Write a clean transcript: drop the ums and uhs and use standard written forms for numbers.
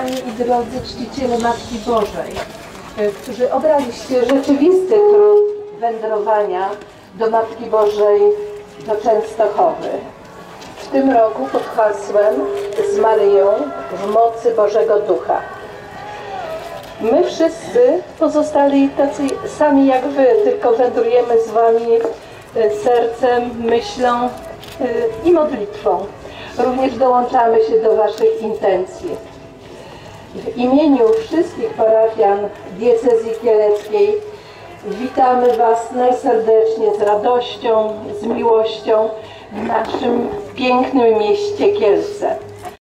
kochani i drodzy czciciele Matki Bożej, którzy obraliście rzeczywisty trud wędrowania do Matki Bożej do Częstochowy. W tym roku pod hasłem z Maryją w mocy Bożego Ducha. My wszyscy pozostali tacy sami jak wy, tylko wędrujemy z wami sercem, myślą i modlitwą. Również dołączamy się do waszych intencji. W imieniu wszystkich parafian diecezji kieleckiej witamy was najserdeczniej z radością, z miłością w naszym pięknym mieście Kielce.